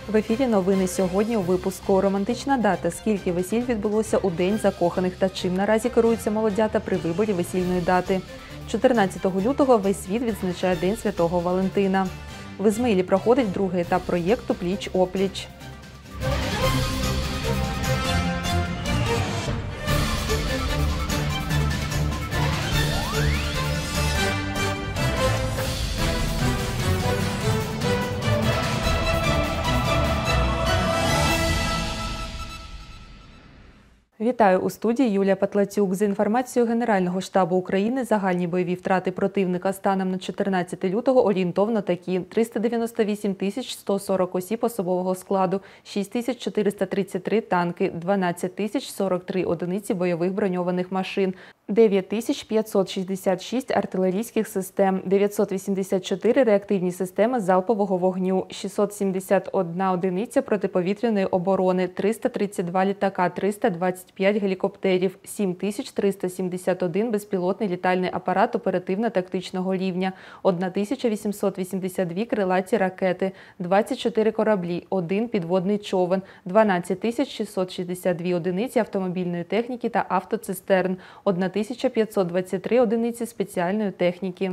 В ефірі новини сьогодні у випуску. Романтична дата. Скільки весіль відбулося у День закоханих та чим наразі керуються молодята при виборі весільної дати. 14 лютого весь світ відзначає День Святого Валентина. В Ізмаїлі проходить другий етап проєкту «Пліч-опліч». Вітаю у студії Юлія Патлацюк. За інформацією Генерального штабу України, загальні бойові втрати противника станом на 14 лютого орієнтовно такі: 398 140 осіб особового складу, 6 433 танки, 12 043 одиниці бойових броньованих машин, 9 566 артилерійських систем, 984 реактивні системи залпового вогню, 671 одиниця протиповітряної оборони, 332 літака, 325 гелікоптерів, 7371 безпілотний літальний апарат оперативно-тактичного рівня, 1882 крилаті ракети, 24 кораблі, 1 підводний човен, 12 662 одиниці автомобільної техніки та автоцистерн, 1523 одиниці спеціальної техніки.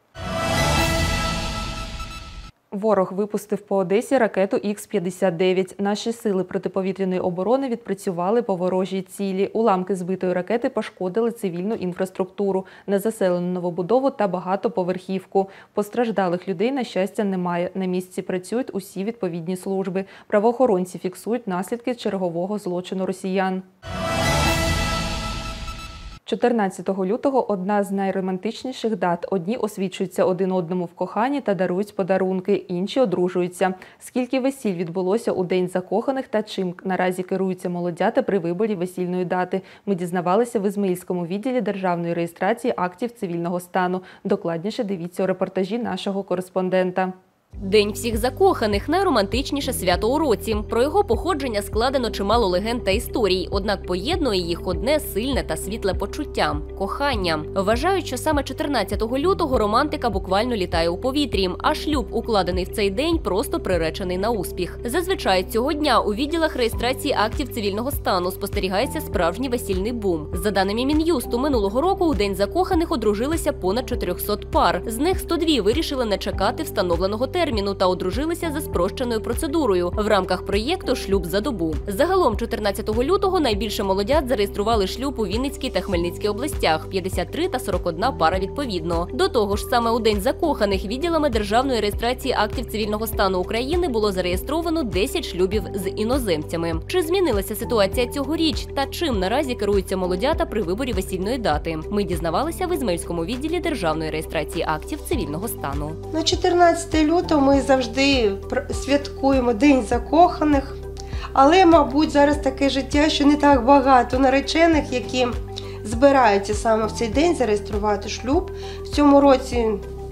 Ворог випустив по Одесі ракету Х-59. Наші сили протиповітряної оборони відпрацювали по ворожій цілі. Уламки збитої ракети пошкодили цивільну інфраструктуру, незаселену новобудову та багатоповерхівку. Постраждалих людей, на щастя, немає. На місці працюють усі відповідні служби. Правоохоронці фіксують наслідки чергового злочину росіян. 14 лютого – одна з найромантичніших дат. Одні освічуються один одному в коханні та дарують подарунки, інші одружуються. Скільки весіль відбулося у День закоханих та чим наразі керуються молодята при виборі весільної дати, ми дізнавалися в Ізмаїльському відділі державної реєстрації актів цивільного стану. Докладніше дивіться у репортажі нашого кореспондента. День всіх закоханих – найромантичніше свято у році. Про його походження складено чимало легенд та історій, однак поєднує їх одне сильне та світле почуття – кохання. Вважають, що саме 14 лютого романтика буквально літає у повітрі, а шлюб, укладений в цей день, просто приречений на успіх. Зазвичай цього дня у відділах реєстрації актів цивільного стану спостерігається справжній весільний бум. За даними Мін'юсту, минулого року у День закоханих одружилися понад 400 пар. З них 102 вирішили не чекати встановленого терміну та одружилися за спрощеною процедурою в рамках проєкту «Шлюб за добу». Загалом 14 лютого найбільше молодят зареєстрували шлюб у Вінницькій та Хмельницькій областях – 53 та 41 пара відповідно. До того ж, саме у День закоханих відділами державної реєстрації актів цивільного стану України було зареєстровано 10 шлюбів з іноземцями. Чи змінилася ситуація цьогоріч та чим наразі керуються молодята при виборі весільної дати? Ми дізнавалися в Ізмаїльському відділі державної реєстрації актів цивільного стану. На 14 лютого ми завжди святкуємо День закоханих, але, мабуть, зараз таке життя, що не так багато наречених, які збираються саме в цей день зареєструвати шлюб. В цьому році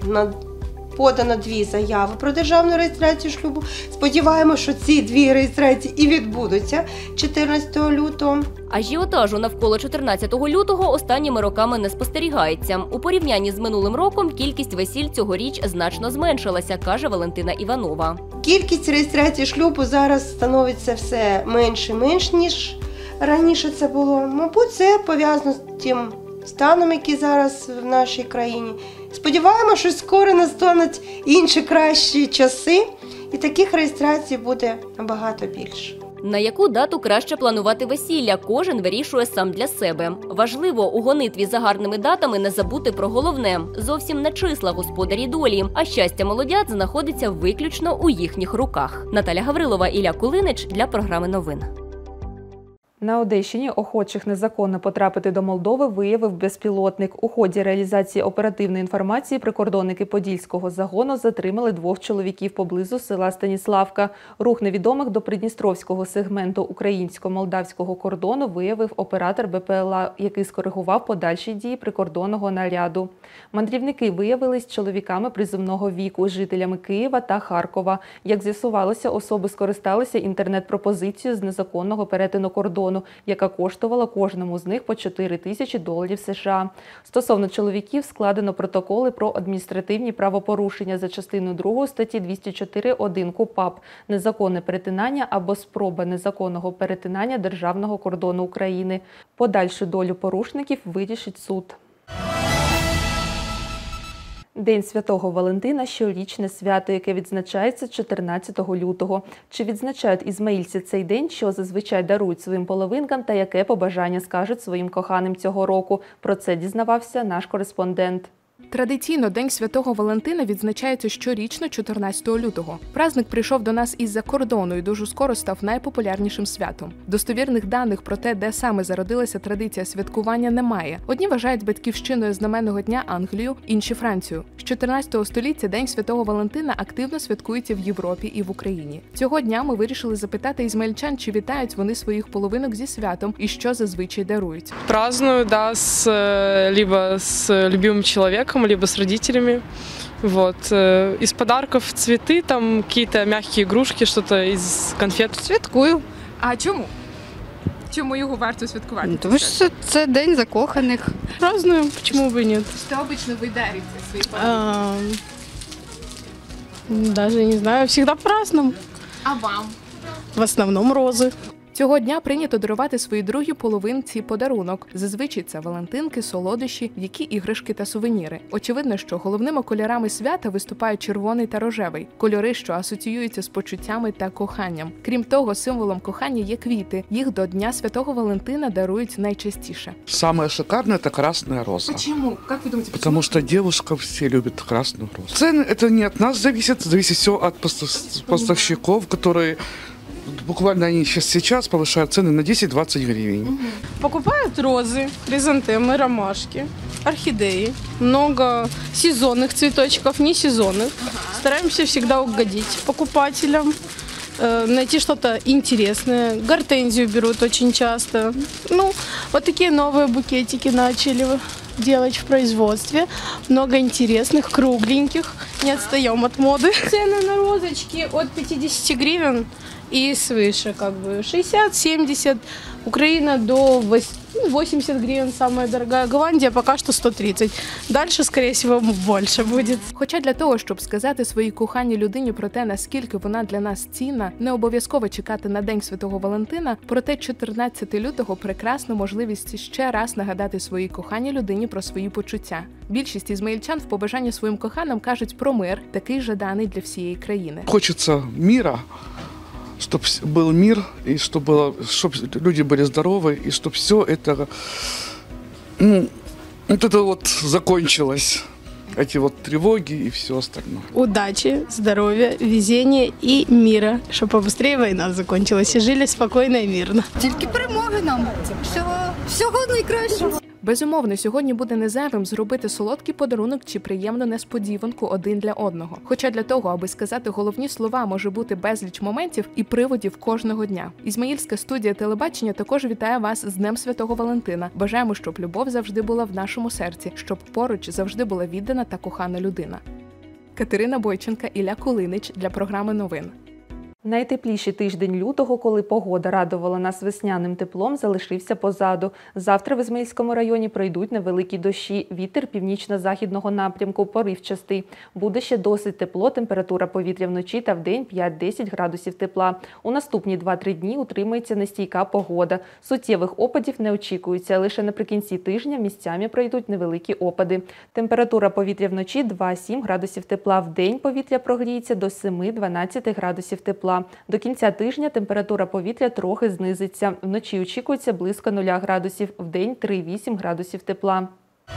подано 2 заяви про державну реєстрацію шлюбу. Сподіваємося, що ці 2 реєстрації і відбудуться 14 лютого. Ажіотажу навколо 14 лютого останніми роками не спостерігається. У порівнянні з минулим роком кількість весіль цьогоріч значно зменшилася, каже Валентина Іванова. Кількість реєстрації шлюбу зараз становиться все менше і менше, ніж раніше це було. Мабуть, це пов'язано з тим станом, який зараз в нашій країні. Сподіваємося, що скоро настануть інші кращі часи, і таких реєстрацій буде набагато більше. На яку дату краще планувати весілля, кожен вирішує сам для себе. Важливо у гонитві за гарними датами не забути про головне – зовсім не числа господарі долі, а щастя молодят знаходиться виключно у їхніх руках. Наталя Гаврилова, Ілля Кулинич для програми новин. На Одещині охочих незаконно потрапити до Молдови виявив безпілотник. У ході реалізації оперативної інформації прикордонники Подільського загону затримали 2 чоловіків поблизу села Станіславка. Рух невідомих до придністровського сегменту українсько-молдавського кордону виявив оператор БПЛА, який скоригував подальші дії прикордонного наряду. Мандрівники виявились чоловіками призовного віку, жителями Києва та Харкова. Як з'ясувалося, особи скористалися інтернет-пропозицією з незаконного перетину кордону. кордону, яка коштувала кожному з них по $4000 США. Стосовно чоловіків складено протоколи про адміністративні правопорушення за частиною 2 статті 204.1 КУпАП – незаконне перетинання або спроба незаконного перетинання державного кордону України. Подальшу долю порушників вирішить суд. День Святого Валентина – щорічне свято, яке відзначається 14 лютого. Чи відзначають ізмаїльці цей день, що зазвичай дарують своїм половинкам та яке побажання скажуть своїм коханим цього року? Про це дізнавався наш кореспондент. Традиційно День Святого Валентина відзначається щорічно 14 лютого. Праздник прийшов до нас із-за кордону і дуже скоро став найпопулярнішим святом. Достовірних даних про те, де саме зародилася традиція святкування, немає. Одні вважають батьківщиною знаменного дня Англію, інші – Францію. З 14 століття День Святого Валентина активно святкується в Європі і в Україні. Цього дня ми вирішили запитати ізмаїльчан, чи вітають вони своїх половинок зі святом і що зазвичай дарують. Праздную, да, либо с любимым человеком, либо с родителями. Вот. Из подарков цветы, там какие-то мягкие игрушки, что-то из конфет. Святкую. А чому? Чому його варто святкувати? Тому що це день закоханих. Праздную, почему бы и нет. Що обично ви дарите своїй половинці? Даже не знаю, всегда по-разному. А вам? В основном розы. Цього дня прийнято дарувати своїй другій половинці подарунок. Зазвичай це валентинки, солодощі, які іграшки та сувеніри. Очевидно, що головними кольорами свята виступають червоний та рожевий – кольори, що асоціюються з почуттями та коханням. Крім того, символом кохання є квіти. Їх до Дня Святого Валентина дарують найчастіше. Самое шикарное – это красная роза. Почему? Как вы думаете, Потому что девушка все любят красную розу. Цены – это не от нас зависит все от поставщиков, которые буквально они сейчас повышают цены на 10-20 гривен. Покупают розы, хризантемы, ромашки, орхидеи. Много сезонных цветочков, не сезонных. Стараемся всегда угодить покупателям, найти что-то интересное. Гортензию берут очень часто. Ну, вот такие новые букетики начали делать в производстве. Много интересных, кругленьких. Не отстаем от моды. Цены на розочки от 50 гривен и свыше, 60-70. Украина до 80 гривен самая дорогая. Голландия пока что 130. Дальше, скорее всего, больше будет. Хоча для того, щоб сказати своїй коханій людині про те, наскільки вона для нас цінна, не обов'язково чекати на День Святого Валентина, проте 14 лютого – прекрасна можливість ще раз нагадати своїй коханій людині про свої почуття. Більшість ізмаїльчан в побажанні своїм коханим кажуть про мир, такий жаданий для всієї країни. Хочется мира, чтобы был мир, и чтобы люди были здоровы, и чтобы все это, закончилось. Эти тревоги и все остальное. Удачи, здоровья, везения и мира. Чтобы побыстрее война закончилась и жили спокойно и мирно. Тільки перемоги нам. Всього найкращого. Безумовно, сьогодні буде незайвим зробити солодкий подарунок чи приємну несподіванку один для одного. Хоча для того, аби сказати головні слова, може бути безліч моментів і приводів кожного дня. Ізмаїльська студія телебачення також вітає вас з Днем Святого Валентина. Бажаємо, щоб любов завжди була в нашому серці, щоб поруч завжди була віддана та кохана людина. Катерина Бойченка, Ілля Кулинич для програми новин. Найтепліший тиждень лютого, коли погода радувала нас весняним теплом, залишився позаду. Завтра в Ізмаїльському районі пройдуть невеликі дощі. Вітер північно-західного напрямку поривчастий. Буде ще досить тепло, температура повітря вночі та вдень 5-10 градусів тепла. У наступні 2-3 дні утримується нестійка погода. Суттєвих опадів не очікується. Лише наприкінці тижня місцями пройдуть невеликі опади. Температура повітря вночі 2-7 градусів тепла. Вдень повітря прогріється до 7-12 градусів тепла. До кінця тижня температура повітря трохи знизиться. Вночі очікується близько 0 градусів, вдень 3-8 градусів тепла.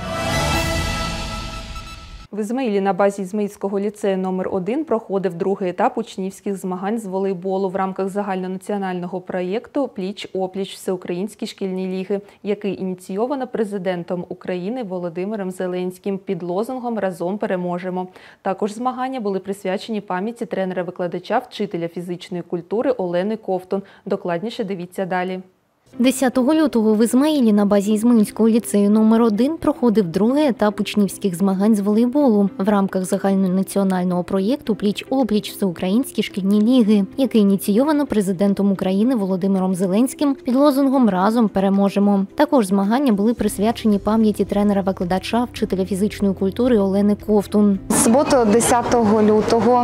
В Ізмаїлі на базі Ізмаїльського ліцею номер 1 проходив другий етап учнівських змагань з волейболу в рамках загальнонаціонального проєкту «Пліч-опліч. Всеукраїнські шкільні ліги», який ініційовано президентом України Володимиром Зеленським під лозунгом «Разом переможемо». Також змагання були присвячені пам'яті тренера-викладача, вчителя фізичної культури Олени Ковтун. Докладніше дивіться далі. 10 лютого в Ізмаїлі на базі Ізмаїльського ліцею номер 1 проходив другий етап учнівських змагань з волейболу в рамках загальнонаціонального проєкту «Пліч-опліч. Всеукраїнські шкільні ліги», який ініційовано президентом України Володимиром Зеленським під лозунгом «Разом переможемо». Також змагання були присвячені пам'яті тренера-викладача, вчителя фізичної культури Олени Ковтун. В суботу 10 лютого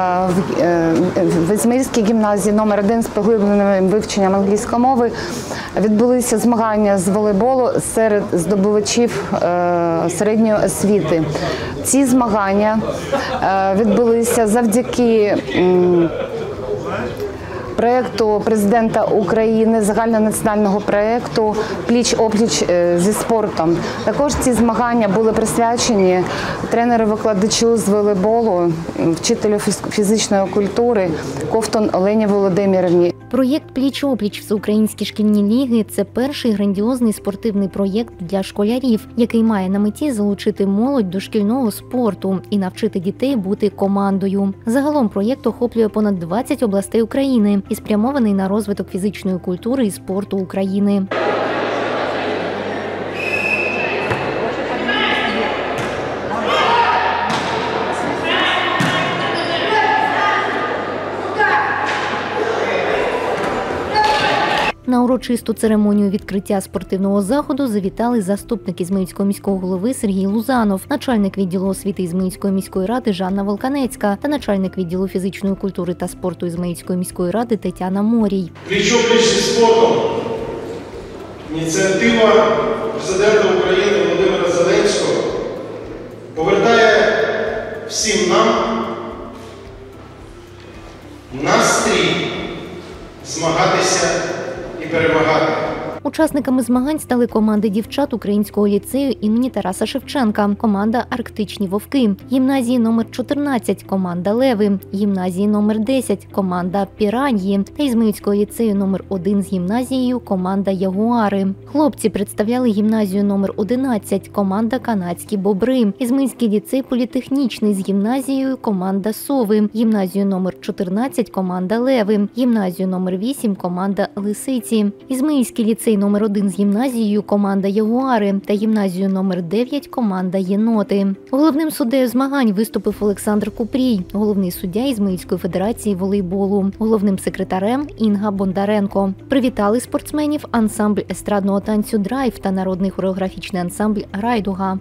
в Ізмаїльській гімназії номер 1 з поглибленим вивченням англійської мови відбулися змагання з волейболу серед здобувачів середньої освіти. Ці змагання відбулися завдяки проєкту президента України, загальнонаціонального проєкту «Пліч-опліч зі спортом». Також ці змагання були присвячені тренеру-викладачу з волейболу, вчителю фізичної культури Ковтун Олені Володимирівні. Проєкт «Пліч-опліч. Всеукраїнські шкільні ліги» – це перший грандіозний спортивний проєкт для школярів, який має на меті залучити молодь до шкільного спорту і навчити дітей бути командою. Загалом проєкт охоплює понад 20 областей України і спрямований на розвиток фізичної культури і спорту України. На урочисту церемонію відкриття спортивного заходу завітали заступник Ізмаїльського міського голови Сергій Лузанов, начальник відділу освіти Ізмаїльської міської ради Жанна Волканецька та начальник відділу фізичної культури та спорту Ізмаїльської міської ради Тетяна Морій. Пліч-опліч зі спортом – ініціатива президента України Володимира Зеленського повертає всім нам настрій змагатися і перемагати. Учасниками змагань стали команди дівчат Українського ліцею імені Тараса Шевченка, команда «Арктичні вовки», гімназії номер 14, команда «Леви», гімназії номер 10, команда «Піраньї» та Ізмаїльського ліцею номер 1 з гімназією, команда «Ягуари». Хлопці представляли гімназію номер 11, команда «Канадські бобри», Ізмаїльський ліцей політехнічний з гімназією, команда «Сови», гімназію номер 14, команда «Леви», гімназію номер 8, команда «Лисиці», Ізмаїльський ліцей номер 1 з гімназією, команда «Ягуари» та гімназію номер 9, команда «Єноти». Головним суддею змагань виступив Олександр Купрій, головний суддя Ізмаїльської федерації волейболу, головним секретарем Інга Бондаренко. Привітали спортсменів ансамбль естрадного танцю «Драйв» та народний хореографічний ансамбль «Райдуга».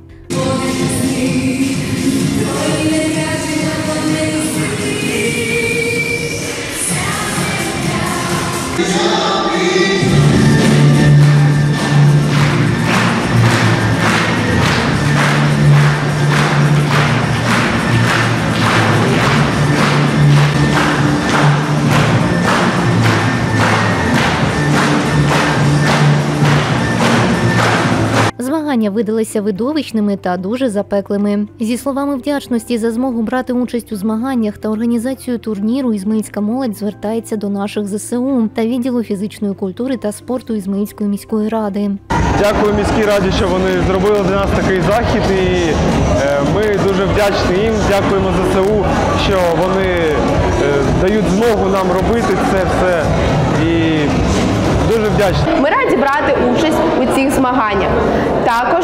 Змагання видалися видовищними та дуже запеклими. Зі словами вдячності за змогу брати участь у змаганнях та організацію турніру, ізмаїльська молодь звертається до наших ЗСУ та відділу фізичної культури та спорту Ізмаїльської міської ради. Дякую міській раді, що вони зробили для нас такий захід, і ми дуже вдячні їм. Дякуємо ЗСУ, що вони дають змогу нам робити це все. І дуже вдячні. Ми раді брати участь у цих змаганнях. Також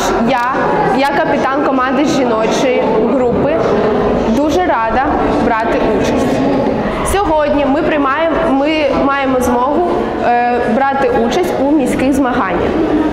я капітан команди жіночої групи, дуже рада брати участь. Сьогодні ми маємо змогу брати участь у міських змаганнях.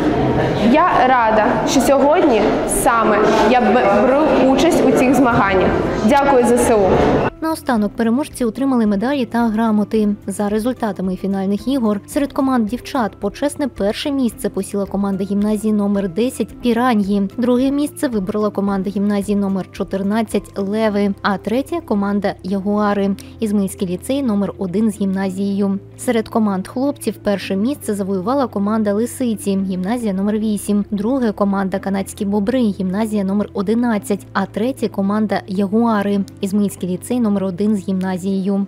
Я рада, що сьогодні саме я беру участь у цих змаганнях. Дякую ЗСУ. Наостанок переможці отримали медалі та грамоти. За результатами фінальних ігор серед команд дівчат почесне перше місце посіла команда гімназії номер 10 «Піраньї», друге місце виборола команда гімназії номер 14 «Леви», а третє – команда «Ягуари», Ізмаїльський ліцей номер 1 з гімназією. Серед команд хлопців перше місце завоювала команда «Лисиці», гімназія номер 8, друге – команда «Канадські бобри», гімназія номер 11, а третє – команда «Ягуари», Ізмаїльський ліцей номер 1 з гімназією.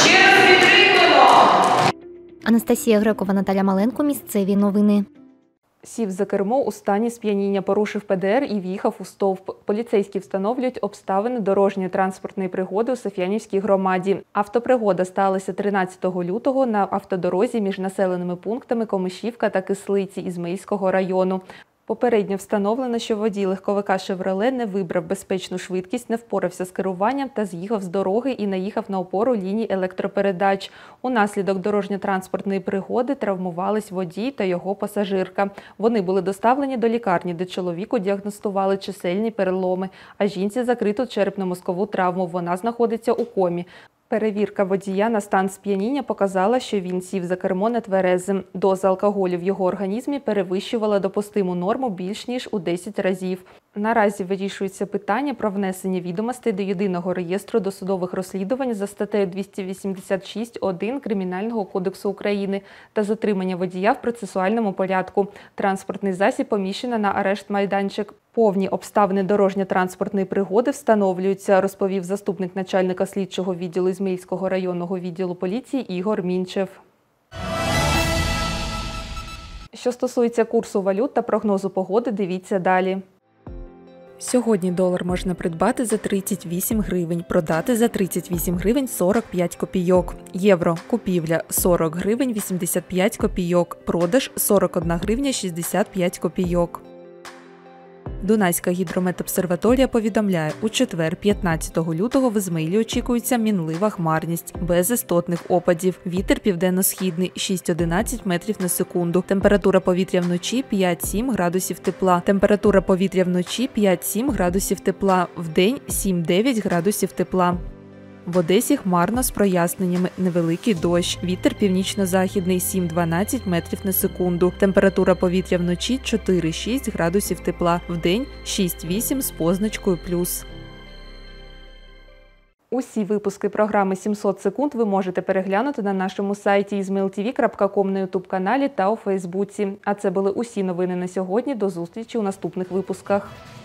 Анастасія Грекова, Наталя Маленко. Місцеві новини. Сів за кермо у стані сп'яніння, порушив ПДР і в'їхав у стовп. Поліцейські встановлюють обставини дорожньої транспортної пригоди у Соф'янівській громаді. Автопригода сталася 13 лютого на автодорозі між населеними пунктами Комишівка та Кислиці Ізмаїльського району. Попередньо встановлено, що водій легковика «Шевроле» не вибрав безпечну швидкість, не впорався з керуванням та з'їхав з дороги і наїхав на опору ліній електропередач. Унаслідок дорожньо-транспортної пригоди травмувались водій та його пасажирка. Вони були доставлені до лікарні, де чоловіку діагностували чисельні переломи, а жінці закриту черепно-мозкову травму. Вона знаходиться у комі. Перевірка водія на стан сп'яніння показала, що він сів за кермо нетверезим. Доза алкоголю в його організмі перевищувала допустиму норму більш ніж у 10 разів. Наразі вирішується питання про внесення відомостей до Єдиного реєстру досудових розслідувань за статтею 286.1 Кримінального кодексу України та затримання водія в процесуальному порядку. Транспортний засіб поміщено на арешт-майданчик. Повні обставини дорожньо-транспортної пригоди встановлюються, розповів заступник начальника слідчого відділу Ізмаїльського районного відділу поліції Ігор Мінчев. Що стосується курсу валют та прогнозу погоди, дивіться далі. Сьогодні долар можна придбати за 38 гривень, продати за 38 гривень 45 копійок. Євро – купівля 40 гривень 85 копійок, продаж 41 гривня 65 копійок. Дунайська гідрометобсерваторія повідомляє, у четвер, 15 лютого, в Ізмаїлі очікується мінлива хмарність, без істотних опадів. Вітер південно-східний – 6-11 метрів на секунду. Температура повітря вночі – 5-7 градусів тепла. Температура повітря вночі – 5-7 градусів тепла. Вдень – 7-9 градусів тепла. В Одесі хмарно з проясненнями, невеликий дощ. Вітер північно-західний 7-12 метрів на секунду. Температура повітря вночі 4-6 градусів тепла. Вдень 6-8 з позначкою плюс. Усі випуски програми «700 секунд» ви можете переглянути на нашому сайті izmailtv.com, на ютуб-каналі та у Фейсбуці. А це були усі новини на сьогодні. До зустрічі у наступних випусках.